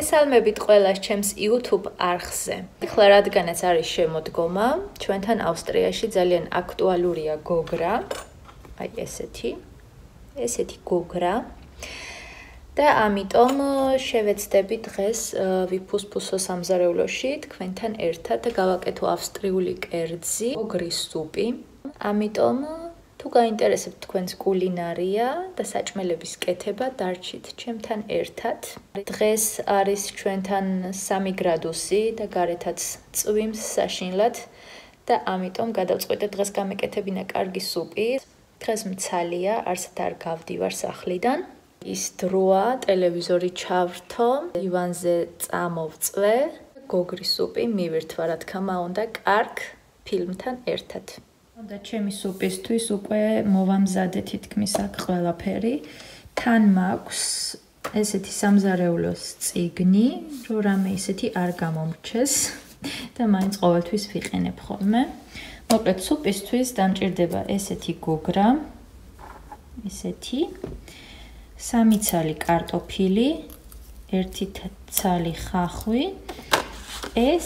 მოგესალმებით ყველას ჩემს YouTube არხზე. ეხლა რადგანაც არის შემოდგომა, ჩვენთან ავსტრიაში ძალიან აქტუალურია გოგრა. აი ესეთი გოგრა. და ამიტომ შევეცდები დღეს ვიფუსფუსო სამზარეულოში თქვენთან ერთად და გავაკეთო ავსტრიული კერძი, გოგრის სუპი. ამიტომ თუ გაინტერესებთ თქვენს კულინარია და საჭმელების კეთება, დარჩით ჩემთან ერთად. დღეს არის ჩვენთან 3 გრადუსი და გარეთაც წვიმს საშინლად და ამიტომ გადავწყვიტე დღეს გამეკეთებინა კარგი სუპი. დღეს მცალია, არსად არ გავდივარ სახლიდან. ის დროა, ტელევიზორი ჩავრთო, ივანზე წამოვწვე, გოგრის სუპი მივირთვა, რა თქმა უნდა, კარგ ფილმთან ერთად. და ჩემი სუპისთვის უკვე მოვამზადე თითქმის აქ ყველაფერი. თან მაქვს ესეთი სამზარეულოს წიგნი, რომ რამე ისეთი არ გამომრჩეს და მაინც ყოველთვის ვიყენებ ხოლმე. მოკლედ სუპისთვის დამჭირდება ესეთი გოგრა, ესეთი 3 ცალი კარტოფილი, 1 ცალი ხახვი. ეს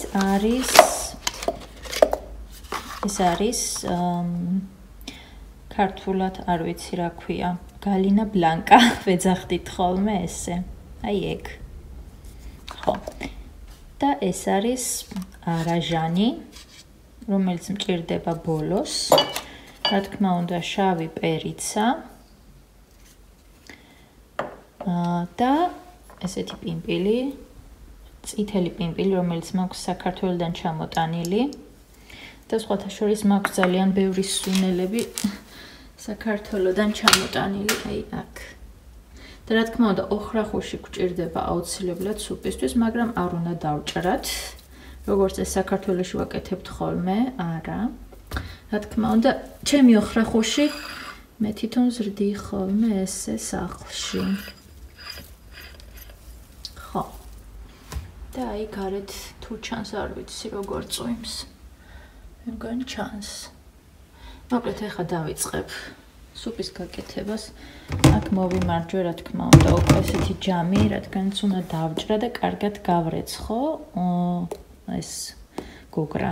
არის ქართულად არ ვიცი რა ქვია, გალინა ბლანკა, ვეძახდით ხოლმე ესე. აი ეგ. ხო. და ეს არის რაჟანი, რომელიც მჭირდება ბოლოს. რა თქმა უნდა, შავი პერიცა. და ესეთი პიმპილი, წითელი პიმპილი, რომელიც მაქვს საქართველოდან ჩამოტანილი. და სხვათა შორის მაქვს ძალიან ბევრი სუნელები საქართველოდან ჩამოტანილი, აი აქ. და რა თქმა უნდა, ოხრახუში გვჭირდება აუცილებლად სუპისთვის, მაგრამ არ უნდა დავჭრათ. როგორც ეს საქართველოში ვაკეთებთ ხოლმე, არა. რა თქმა უნდა, ჩემი ოხრახუში მე თვითონ ზრდი ხოლმე ესე სახლში. ხო. და აი გარეთ თუ ჩანს, არ ვიცი როგორ წვიმს. მეგონი ჩანს. მოკლედ ახლა დავიწყებ სუპის გაკეთებას. აქ მოვიმარჯვე, რა თქმა უნდა, უკვე ესეთი ჯამი, რადგანაც უნდა დავჭრა და კარგად გავრეცხო ეს გოგრა.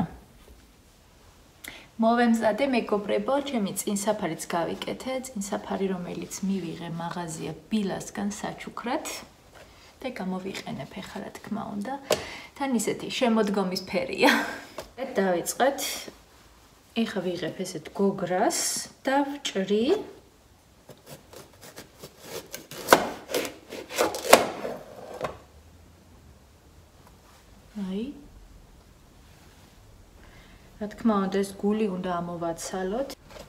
მოვემზადე მეგობრებო, ჩემი წინსაფარიც გავიკეთე, წინსაფარი რომელიც მივიღე მაღაზია ბილასგან საჩუქრად და გამოვიყენებ ახლა, რა თქმა უნდა. თან ისეთი შემოდგომის ფერია. დავიწყეთ. ეხლა ვიღებ ესეთ გოგრას და ვჭრი. აი. რა თქმა უნდა, ეს გული უნდა ამოვაცალოთ.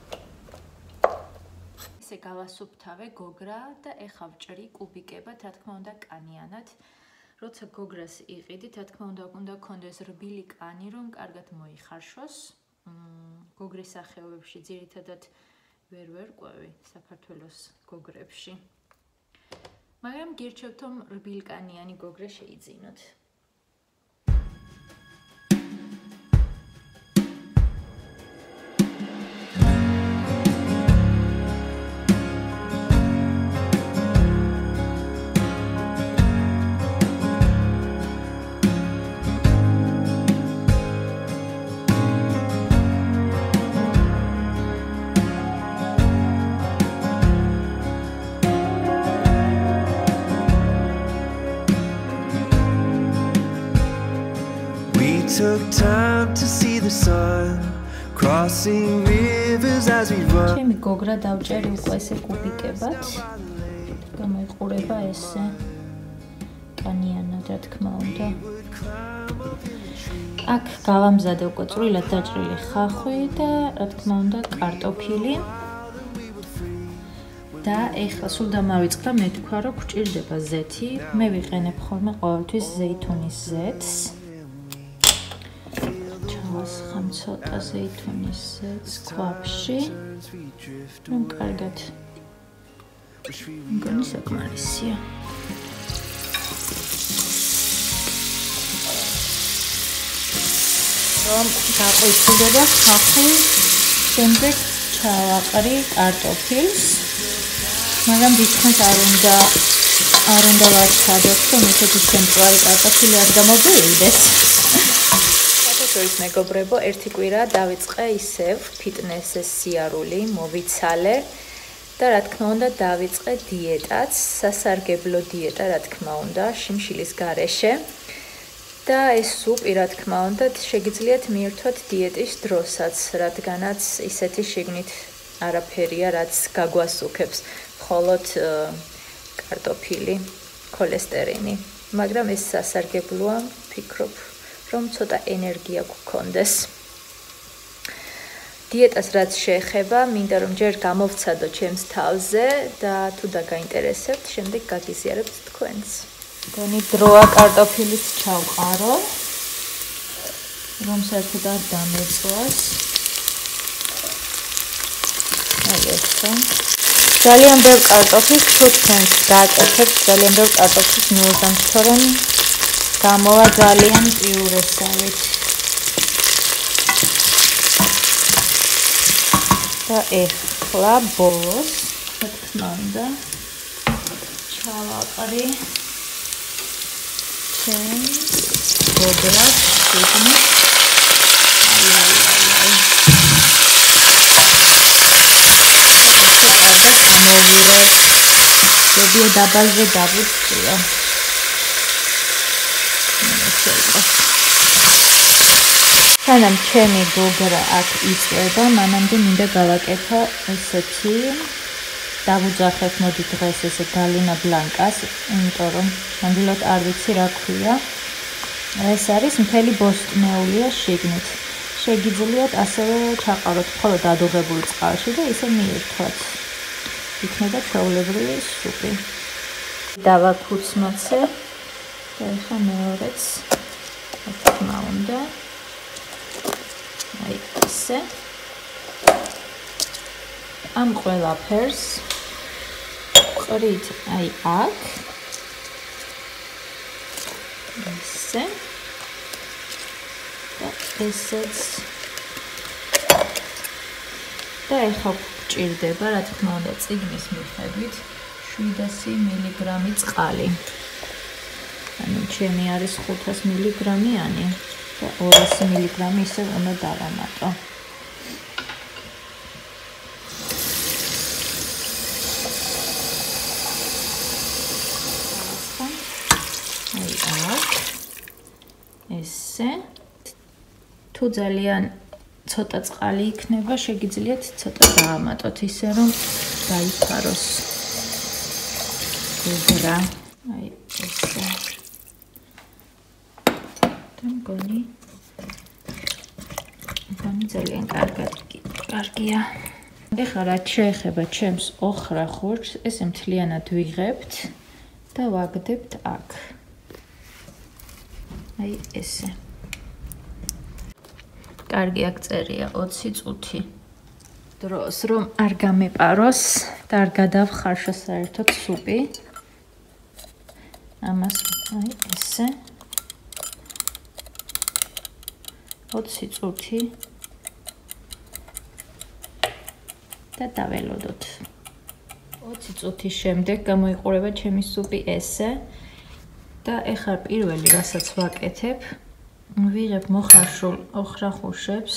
ესე გავასუფთავე გოგრა და ეხლა ვჭრი კუბიკებად, რა თქმა უნდა, კანიანად. როცა გოგრას იყიდით, რა თქმა უნდა გქონდეს რბილი კანი, რომ კარგად მოიხარშოს. გოგრის სახეობებში ძირითადად ვერ ყვევი საქართველოს გოგრებში. მაგრამ გირჩევთ, რომ რბილკანიანი გოგრა შეიძინოთ. Took time to see the sun crossing rivers as we run. ჩემი გოგრა დავჭერი უკვე ესე კუბიკებად. გამოიყურება ესე კანიანად, რა თქმა უნდა. აქ გავამზადე უკვე წვრილად დაჭრილი ხახვი და რა თქმა უნდა კარტოფილი. და ეხლა სულ დამავიწყდა, მე თქვა რომ გვჭირდება ზეთი. მე ვიყენებ ხოლმე ყოველთვის ზეითუნის ზეთს. ხამ ცოტა ზეითუნის ზეთს ქვაბში. რომ კარგად მგონი საკმარისია. რომ გაყვითრდება ხახვი, შემდეგ ჩავაყრი კარტოფილს. მაგრამ დიდხანს არ უნდა არ უნდა ვარჩადოთ, რომ ესეთი შემწვარი კარტოფილი არ გამოგვივიდეს. საერთოდ მეგობრებო, ერთი კვირა დავიწყე ისევ ფიტნესის სიარული, მოვიცალე და რა თქმა უნდა დავიწყე დიეტაც, სასარგებლო დიეტა, რა თქმა უნდა, შიმშილის გარეშე. და ეს სუპი, რა თქმა უნდა, შეგიძლიათ მიირთვათ დიეტის დროსაც, რადგანაც ისეთი შიგნით არაფერია, რაც გაგვასუქებს, მხოლოდ კარტოფილი, ქოლესტერინი. მაგრამ ეს სასარგებლოა, ფიქრობ, რომ ცოტა ენერგია გქონდეს. დიეტას რაც შეეხება, მინდა რომ ჯერ გამოვცადო ჩემს თავზე და თუ დაგაინტერესებთ, შემდეგ გაგიზიარებთ თქვენს. მგონი დროა კარტოფილის ჩავყარო, რომ საერთოდ არ დამეწვას. აი ესე. ძალიან ბევრ კარტოფილს თუ თქვენს გააკეთებთ, ძალიან ბევრ კარტოფილს მიუღებთ, თორემ გამოვა ძალიან პიურესავით. და ეხლა ბოლოს, რა თქმა უნდა, ჩავაყრი ჩემს გოგრას შეგნით. შევიდე დაბალზე დავუწყია. სანამ ჩემი გოგრა აქ იწება, მანამდე მინდა გავაკეთო ესეთი დავუძახებ მოდი დღეს ესე გალინა ბლანკას, იმიტომ რომ ნამდვილად არ ვიცი რა ქვია. ეს არის მთელი ბოსტნეულია შიგნით. შეგიძლიათ ასევე ჩაყაროთ მხოლოდ ადუღებულ წყალში და ისე მიირთვათ. იქნება ჩვეულებრივი სუპი. დავაქუცმოცე და ეხლა მეორეც, რა თქმა უნდა. აი ესე. ამ ყველაფერს ყრით აი აქ. ესე. და ესეც. და ეხლა გჭირდება, რა თქმა უნდა, წიგნის მიხედვით 700 მილიგრამი წყალი. ანუ ჩემი არის 500 მილიგრამიანი და 200 მილიგრამი ისევ უნდა დავამატო. აი აქ. ესე. თუ ძალიან ცოტა წყალი იქნება, შეგიძლიათ ცოტა დაამატოთ, ისე რომ დაიფაროს გოგრა. აი ესე. და მგონი ძალიან კარგია. ეხლა რაც შეეხება ჩემს ოხრა ხურჯს, ესე მთლიანად ვიღებთ და ვაგდებთ აქ. აი ესე. კარგი აქ წერია 20 წუთი. დროს რომ არ გამეპაროს და არ გადავხარშო საერთოდ სუპი. ამას აი ესე. 20 წუთი. და დაველოდოთ. 20 წუთის შემდეგ გამოიყურება ჩემი სუპი ესე. და ეხლა პირველი რასაც ვაკეთებ, ვიღებ მოხარშულ ოხრა ხურშებს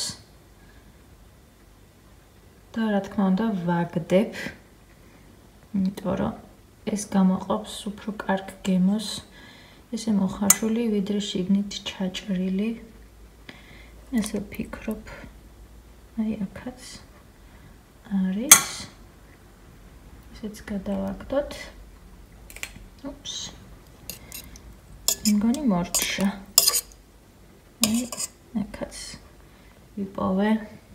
და რა თქმა უნდა ვაგდებ, იმიტომ რომ ეს გამოყოფს უფრო კარგ გემოს, ესე მოხარშული ვიდრე შიგნით ჩაჭრილი. ესე ვფიქრობ, აი აქაც არის. ესეც გადავაგდოთ. უპს. მგონი მორჩა. აი აქაც ვიპოვე.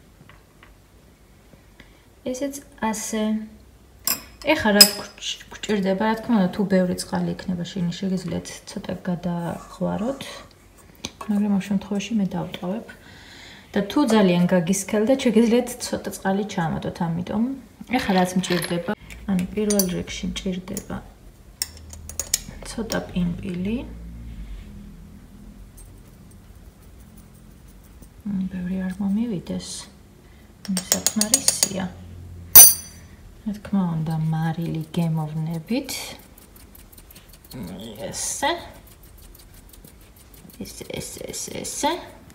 ესეც ასე. ეხლა რა გჭირდება, რა თქმა უნდა, თუ ბევრი წყალი იქნება შიგნით, შეგიძლიათ ცოტა გადაღვაროთ. მაგრამ ამ შემთხვევაში მე დავტოვებ. და თუ ძალიან გაგისქელდა, შეგიძლიათ ცოტა წყალი ჩაამატოთ, ამიტომ ეხლა რაც მჭირდება, ანუ პირველ რიგში მჭირდება ცოტა პინპილი. ბევრი არ მომივიდეს. საკმარისია. რა თქმა უნდა, მარილი გემოვნებით. ესე. ესე.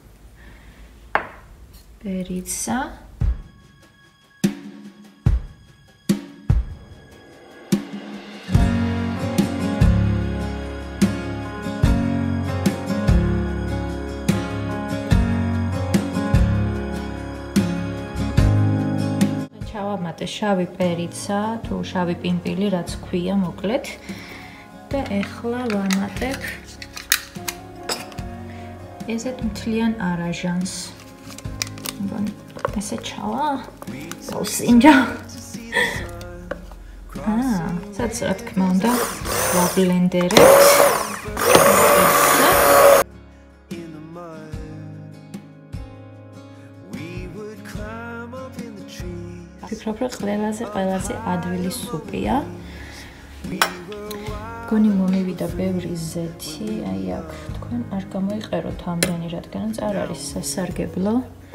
Perica. ჩავამატე შავი პერიცა, თუ შავი პიმპილი, რაც ქვია, მოკლედ. და ეხლა ვამატებ ესეთ მთლიან არაჟანს. ესე ჩავა? გავსინჯა. სადაც რა თქმა უნდა, ვაბლენდერებთ. ვფიქრობ, რომ ყველაზე ადვილი სუპია. გონი მომივიდა ბევრი ზეთი, აი აქ თქვენ არ გამოიყეროთ ამდენი, რადგანაც არ არის სასარგებლო.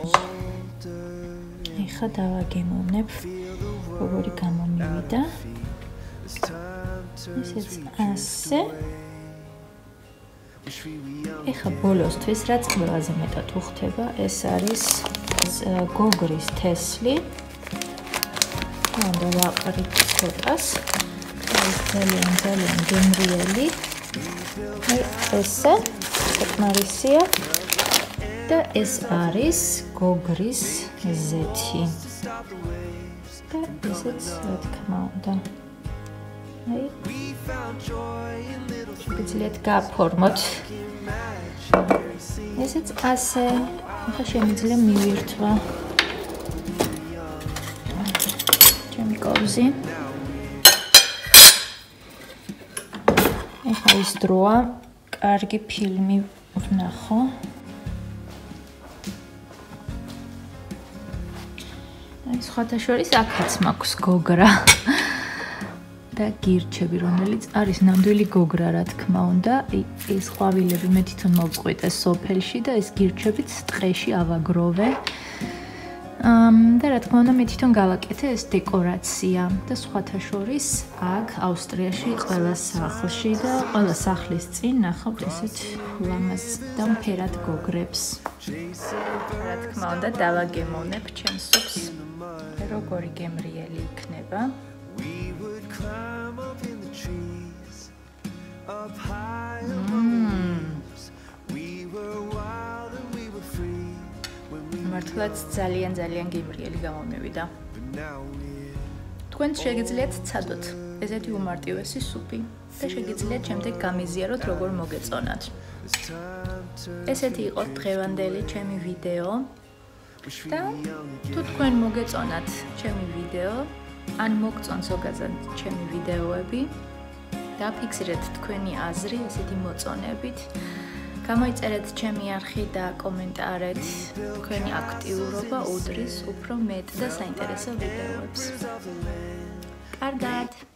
ეხლა დავაგემოვნებ, როგორი გამომივიდა. ესეც ასე. ეხლა ბოლოსთვის, რაც ყველაზე მეტად უხდება, ეს არის გოგრის თესლი. უნდა ვაყრით ცოტას. ეს ძალიან გემრიელი. ესე საკმარისია. და ეს არის გოგრის ზეთი. და ესეც რა თქმა უნდა. აი შეგიძლიათ გაფორმოთ. ესეც ასე. ახლა შემიძლია მივირთვა. ჩემი კოვზი. ეხლა ის დროა კარგი ფილმი ვნახო. აი სხვათა შორის აქაც მაქვს გოგრა და გირჩები, რომელიც არის ნამდვილი გოგრა, რა თქმა უნდა. ეს ყვავილები მე თვითონ მოვწყვიტე სოფელში და ეს გირჩებიც ტყეში ავაგროვე. და რა თქმა უნდა მე თვითონ გავაკეთე ეს დეკორაცია და სხვათა შორის აქ ავსტრიაში ყველა სახლში და ყველა სახლის წინ ნახავთ ესეთ ლამაზ და მფერად გოგრებს. რა თქმა უნდა დავაგემოვნებ ჩემს სოფს როგორი გემრიელი იქნება. მართლაც ძალიან გემრიელი გამომივიდა. თქვენ შეგიძლიათ ცადოთ ესეთი უმარტივესი სუპი და შეგიძლიათ შემდეგ გამიზიაროთ როგორ მოგეწონათ. ესეთი იყო დღევანდელი ჩემი ვიდეო. და თუ თქვენ მოგეწონათ ჩემი ვიდეო, ან მოგწონთ ზოგადად ჩემი ვიდეოები, დაფიქსირეთ თქვენი აზრი ესეთი მოწონებით. გამოიწერეთ ჩემი არხი და კომენტარეთ. თქვენი აქტიურობა უდრის უფრო მეტ და საინტერესო ვიდეოებს. კარგად!